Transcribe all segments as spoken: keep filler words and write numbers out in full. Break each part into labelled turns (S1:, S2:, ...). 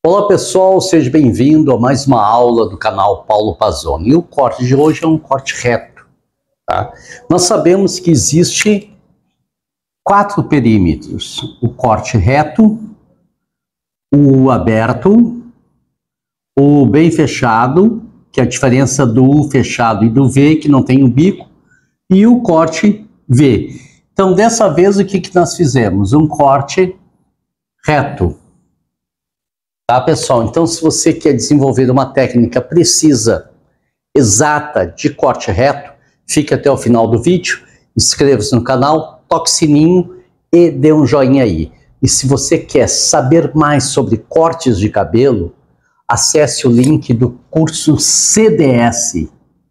S1: Olá pessoal, seja bem-vindo a mais uma aula do canal Paulo Pazzoni. E o corte de hoje é um corte reto. Tá? Nós sabemos que existe quatro perímetros: o corte reto, o aberto, o bem fechado, que é a diferença do U fechado e do V, que não tem o bico, e o corte V. Então, dessa vez, o que, que nós fizemos? Um corte reto. Tá, pessoal? Então, se você quer desenvolver uma técnica precisa, exata, de corte reto, fique até o final do vídeo, inscreva-se no canal, toque o sininho e dê um joinha aí. E se você quer saber mais sobre cortes de cabelo, acesse o link do curso C D S.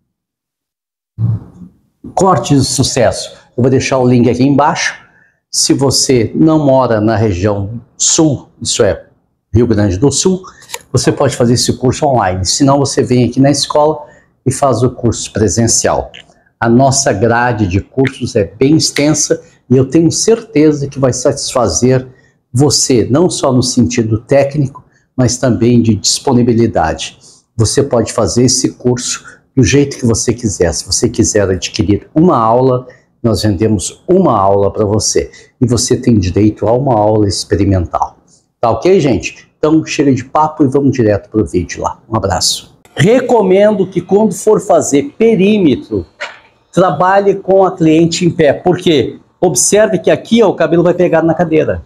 S1: Cortes de sucesso. Eu vou deixar o link aqui embaixo. Se você não mora na região sul, isso é, Rio Grande do Sul, você pode fazer esse curso online. Se não, você vem aqui na escola e faz o curso presencial. A nossa grade de cursos é bem extensa e eu tenho certeza que vai satisfazer você, não só no sentido técnico, mas também de disponibilidade. Você pode fazer esse curso do jeito que você quiser. Se você quiser adquirir uma aula, nós vendemos uma aula para você. E você tem direito a uma aula experimental. Tá ok, gente? Então chega de papo e vamos direto para o vídeo lá. Um abraço. Recomendo que quando for fazer perímetro, trabalhe com a cliente em pé. Por quê? Observe que aqui ó, o cabelo vai pegar na cadeira.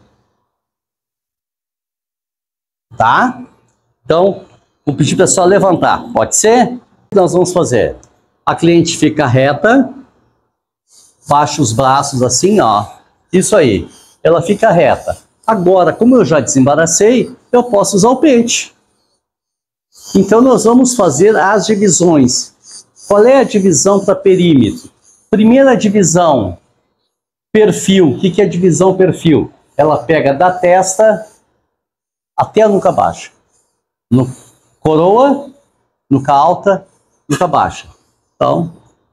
S1: Tá? Então, vou pedir para a pessoa levantar. Pode ser? O que nós vamos fazer? A cliente fica reta, baixa os braços assim, ó. Isso aí. Ela fica reta. Agora, como eu já desembaracei, eu posso usar o pente. Então, nós vamos fazer as divisões. Qual é a divisão para perímetro? Primeira divisão, perfil. O que é divisão perfil? Ela pega da testa até a nuca baixa. No coroa, nuca alta, nuca baixa. Então,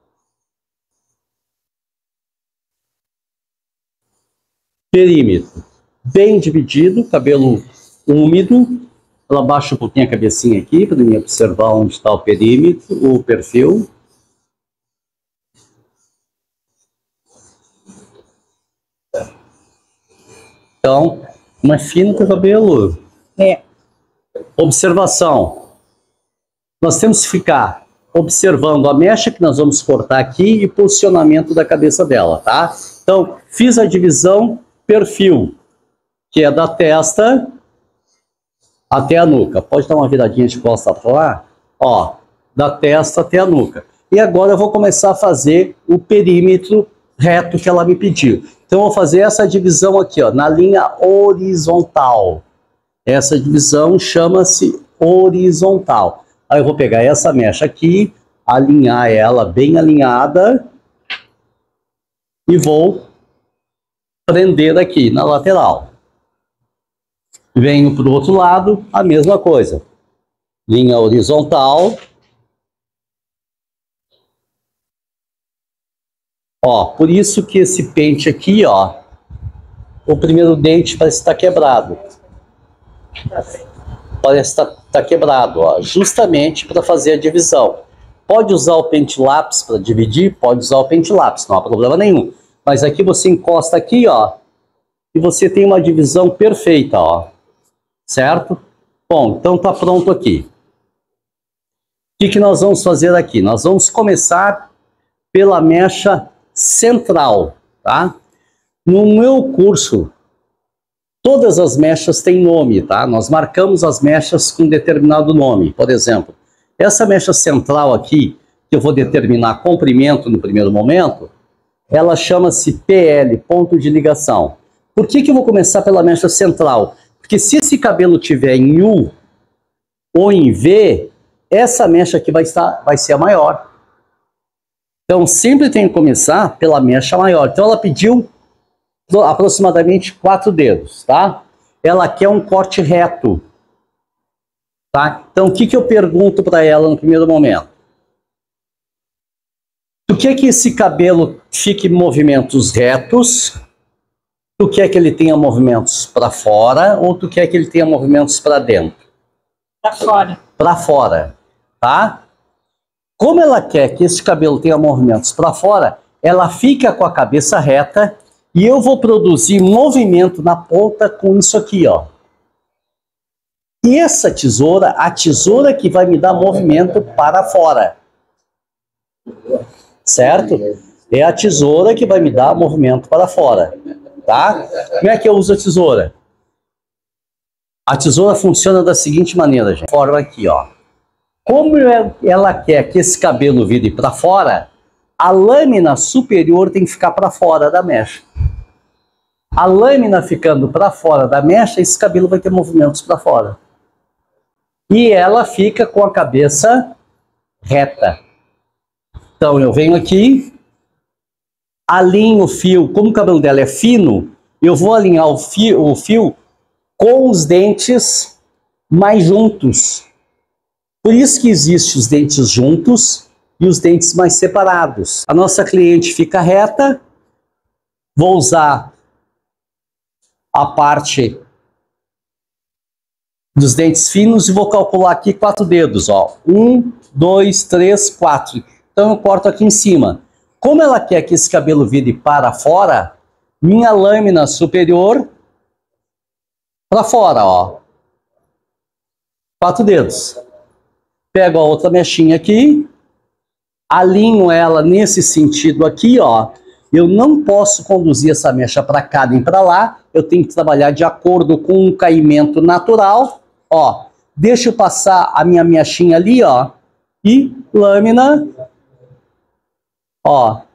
S1: perímetro. Bem dividido, cabelo úmido. Ela baixa um pouquinho a cabecinha aqui para mim observar onde está o perímetro, o perfil. Então, mais fino que o cabelo. É. Observação. Nós temos que ficar observando a mecha que nós vamos cortar aqui e posicionamento da cabeça dela, tá? Então, fiz a divisão perfil, que é da testa até a nuca. Pode dar uma viradinha de costa para lá? Ó, da testa até a nuca. E agora eu vou começar a fazer o perímetro reto que ela me pediu. Então eu vou fazer essa divisão aqui, ó, na linha horizontal. Essa divisão chama-se horizontal. Aí eu vou pegar essa mecha aqui, alinhar ela bem alinhada e vou prender aqui na lateral. Venho para o outro lado, a mesma coisa. Linha horizontal. Ó, por isso que esse pente aqui, ó, o primeiro dente parece estar quebrado. Parece estar tá quebrado, ó, justamente para fazer a divisão. Pode usar o pente lápis para dividir, pode usar o pente lápis, não há problema nenhum. Mas aqui você encosta aqui, ó, e você tem uma divisão perfeita, ó. Certo? Bom, então tá pronto aqui. O que que nós vamos fazer aqui? Nós vamos começar pela mecha central, tá? No meu curso, todas as mechas têm nome, tá? Nós marcamos as mechas com determinado nome. Por exemplo, essa mecha central aqui, que eu vou determinar comprimento no primeiro momento, ela chama-se P L, ponto de ligação. Por que que eu vou começar pela mecha central? Porque se esse cabelo tiver em U ou em V, essa mecha aqui vai, estar, vai ser a maior. Então, sempre tem que começar pela mecha maior. Então, ela pediu aproximadamente quatro dedos, tá? Ela quer um corte reto, tá? Então, o que que eu pergunto para ela no primeiro momento? Tu quer que esse cabelo fique em movimentos retos? Tu quer que ele tenha movimentos para fora ou tu quer que ele tenha movimentos para dentro?
S2: Pra fora.
S1: Pra fora, tá? Como ela quer que esse cabelo tenha movimentos para fora, ela fica com a cabeça reta e eu vou produzir movimento na ponta com isso aqui, ó. E essa tesoura, a tesoura que vai me dar movimento para fora. Certo? É a tesoura que vai me dar movimento para fora, tá? Como é que eu uso a tesoura? A tesoura funciona da seguinte maneira, gente. Forma aqui, ó. Como ela quer que esse cabelo vire para fora, a lâmina superior tem que ficar para fora da mecha. A lâmina ficando para fora da mecha, esse cabelo vai ter movimentos para fora. E ela fica com a cabeça reta. Então eu venho aqui, alinho o fio, como o cabelo dela é fino, eu vou alinhar o fio, o fio com os dentes mais juntos. Por isso que existem os dentes juntos e os dentes mais separados. A nossa cliente fica reta, vou usar a parte dos dentes finos e vou calcular aqui quatro dedos, ó. Um, dois, três, quatro. Então eu corto aqui em cima. Como ela quer que esse cabelo vire para fora, minha lâmina superior para fora, ó. Quatro dedos. Pego a outra mechinha aqui, alinho ela nesse sentido aqui, ó. Eu não posso conduzir essa mecha para cá nem para lá, eu tenho que trabalhar de acordo com um caimento natural, ó. Deixa eu passar a minha mechinha ali, ó, e lâmina, ó.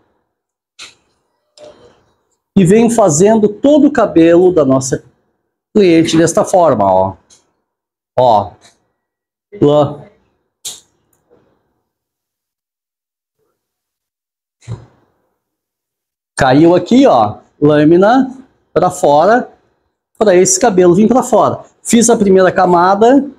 S1: E venho fazendo todo o cabelo da nossa cliente desta forma, ó. Ó. Lã. Caiu aqui, ó, lâmina para fora, para esse cabelo vir para fora. Fiz a primeira camada.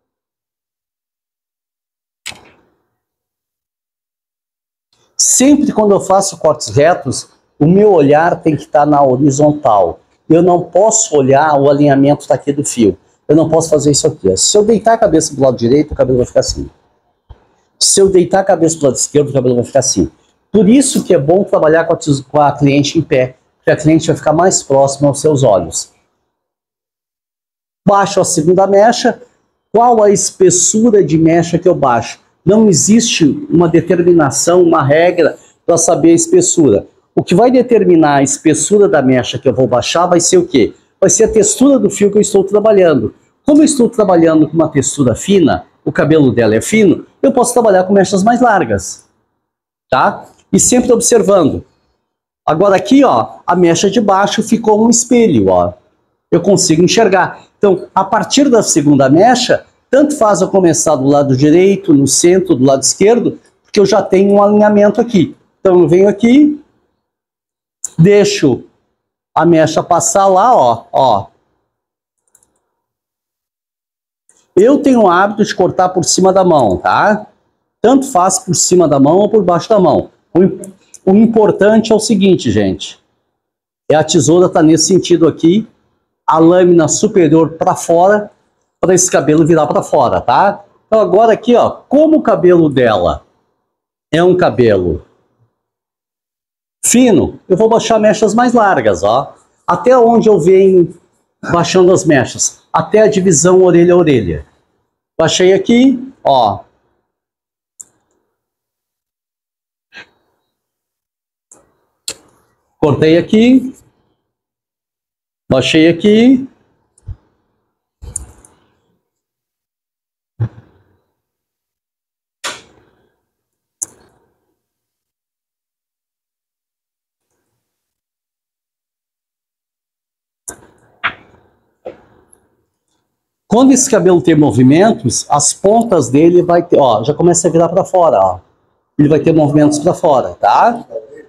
S1: Sempre quando eu faço cortes retos, o meu olhar tem que estar na horizontal. Eu não posso olhar o alinhamento daqui do fio. Eu não posso fazer isso aqui, ó. Se eu deitar a cabeça do lado direito, o cabelo vai ficar assim. Se eu deitar a cabeça do lado esquerdo, o cabelo vai ficar assim. Por isso que é bom trabalhar com a, com a cliente em pé, porque a cliente vai ficar mais próxima aos seus olhos. Baixo a segunda mecha. Qual a espessura de mecha que eu baixo? Não existe uma determinação, uma regra para saber a espessura. O que vai determinar a espessura da mecha que eu vou baixar vai ser o quê? Vai ser a textura do fio que eu estou trabalhando. Como eu estou trabalhando com uma textura fina, o cabelo dela é fino, eu posso trabalhar com mechas mais largas. Tá? E sempre observando. Agora aqui, ó, a mecha de baixo ficou um espelho, ó. Eu consigo enxergar. Então, a partir da segunda mecha, tanto faz eu começar do lado direito, no centro, do lado esquerdo, porque eu já tenho um alinhamento aqui. Então eu venho aqui, deixo a mecha passar lá, ó, ó. Eu tenho o hábito de cortar por cima da mão, tá? Tanto faz por cima da mão ou por baixo da mão. O, o importante é o seguinte, gente. É a tesoura tá nesse sentido aqui, a lâmina superior para fora, para esse cabelo virar para fora, tá? Então agora aqui, ó, como o cabelo dela é um cabelo fino, eu vou baixar mechas mais largas, ó. Até onde eu venho baixando as mechas? Até a divisão orelha a orelha. Baixei aqui, ó. Cortei aqui, baixei aqui, quando esse cabelo tem movimentos, as pontas dele vai ter, ó, já começa a virar para fora, ó. Ele vai ter movimentos para fora, tá?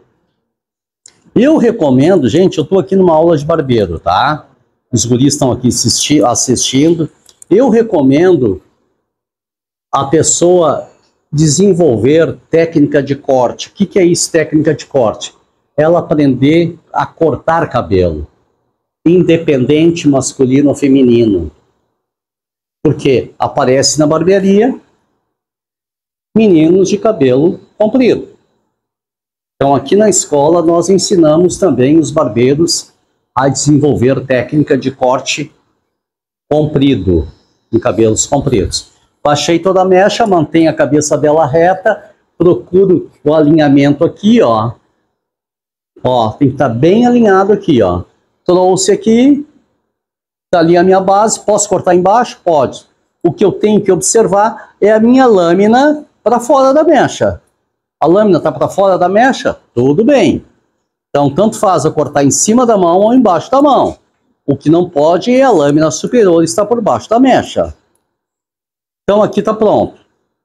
S1: Eu recomendo, gente, eu estou aqui numa aula de barbeiro, tá? Os guris estão aqui assisti assistindo. Eu recomendo a pessoa desenvolver técnica de corte. O que, que é isso, técnica de corte? Ela aprender a cortar cabelo, independente masculino ou feminino. Porque aparece na barbearia meninos de cabelo comprido. Então aqui na escola nós ensinamos também os barbeiros a desenvolver técnica de corte comprido, em cabelos compridos. Baixei toda a mecha, mantenho a cabeça dela reta, procuro o alinhamento aqui, ó. Ó, tem que estar bem alinhado aqui, ó. Trouxe aqui, tá ali a minha base, posso cortar embaixo? Pode. O que eu tenho que observar é a minha lâmina para fora da mecha. A lâmina está para fora da mecha? Tudo bem. Então, tanto faz eu cortar em cima da mão ou embaixo da mão. O que não pode é a lâmina superior estar por baixo da mecha. Então, aqui está pronto.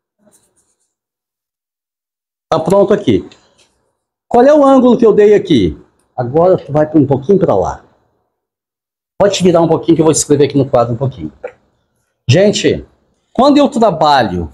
S1: Está pronto aqui. Qual é o ângulo que eu dei aqui? Agora tu vai um pouquinho para lá. Pode virar um pouquinho que eu vou escrever aqui no quadro um pouquinho. Gente, quando eu trabalho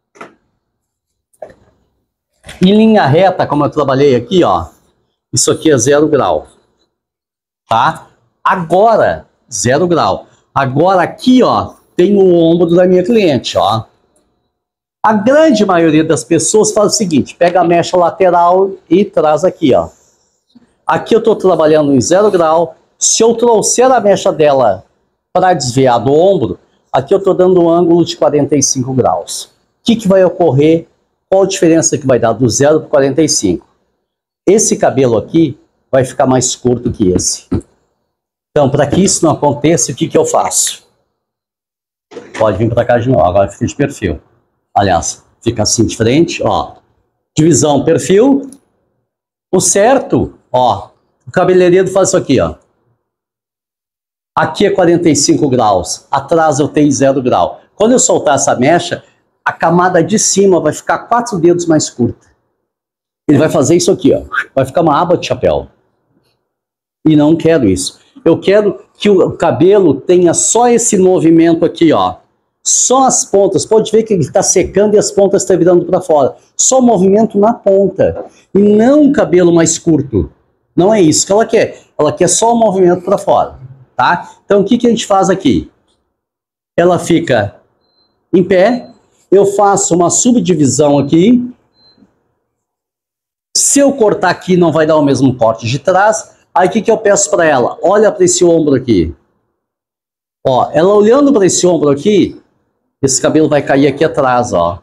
S1: em linha reta, como eu trabalhei aqui, ó, isso aqui é zero grau, tá? Agora, zero grau. Agora aqui, ó, tem o ombro da minha cliente, ó. A grande maioria das pessoas faz o seguinte, pega a mecha lateral e traz aqui, ó. Aqui eu estou trabalhando em zero grau. Se eu trouxer a mecha dela para desviar do ombro, aqui eu estou dando um ângulo de quarenta e cinco graus. O que, que vai ocorrer? Qual a diferença que vai dar do zero para quarenta e cinco? Esse cabelo aqui vai ficar mais curto que esse. Então, para que isso não aconteça, o que, que eu faço? Pode vir para cá de novo, agora fica de perfil. Aliás, fica assim de frente, ó. Divisão, perfil. O certo, ó, o cabeleireiro faz isso aqui, ó. Aqui é quarenta e cinco graus, atrás eu tenho zero grau. Quando eu soltar essa mecha, a camada de cima vai ficar quatro dedos mais curta. Ele vai fazer isso aqui, ó. Vai ficar uma aba de chapéu. E não quero isso. Eu quero que o cabelo tenha só esse movimento aqui, ó. Só as pontas. Pode ver que ele está secando e as pontas estão virando para fora. Só movimento na ponta. E não um cabelo mais curto. Não é isso que ela quer. Ela quer só o movimento para fora. Tá? Então o que, que a gente faz aqui? Ela fica em pé. Eu faço uma subdivisão aqui. Se eu cortar aqui, não vai dar o mesmo corte de trás. Aí o que, que eu peço para ela? Olha para esse ombro aqui. Ó, ela olhando para esse ombro aqui, esse cabelo vai cair aqui atrás, ó.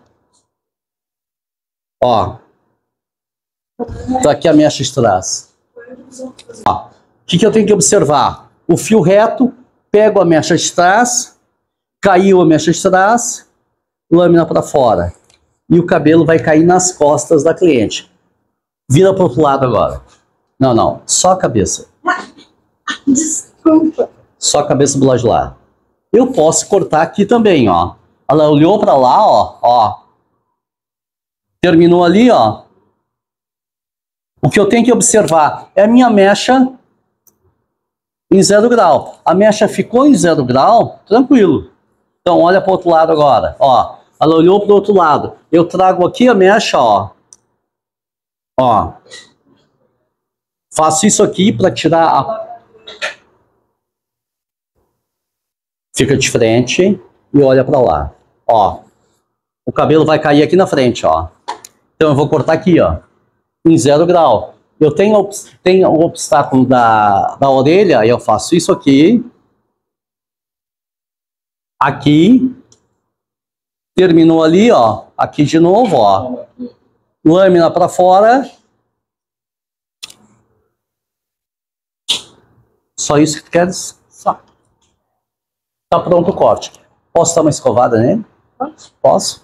S1: Ó. Tá aqui a mecha de trás. Ó. O que, que eu tenho que observar? O fio reto, pego a mecha de trás, caiu a mecha de trás, lâmina para fora. E o cabelo vai cair nas costas da cliente. Vira para o outro lado agora. Não, não. Só a cabeça.
S2: Desculpa.
S1: Só a cabeça do lado de lá. Eu posso cortar aqui também, ó. Ela olhou para lá, ó, ó. Terminou ali, ó. O que eu tenho que observar é a minha mecha em zero grau. A mecha ficou em zero grau, tranquilo. Então, olha para o outro lado agora, ó. Ela olhou para o outro lado. Eu trago aqui a mecha, ó. Ó. Faço isso aqui para tirar a... Fica de frente e olha para lá. Ó. O cabelo vai cair aqui na frente, ó. Então eu vou cortar aqui, ó. Em zero grau. Eu tenho, tenho o obstáculo da, da orelha, eu faço isso aqui. Aqui. Terminou ali, ó. Aqui de novo, ó. Lâmina para fora. Só isso que tu queres? Só. Tá pronto o corte. Posso dar uma escovada nele?
S2: Pode.
S1: Posso?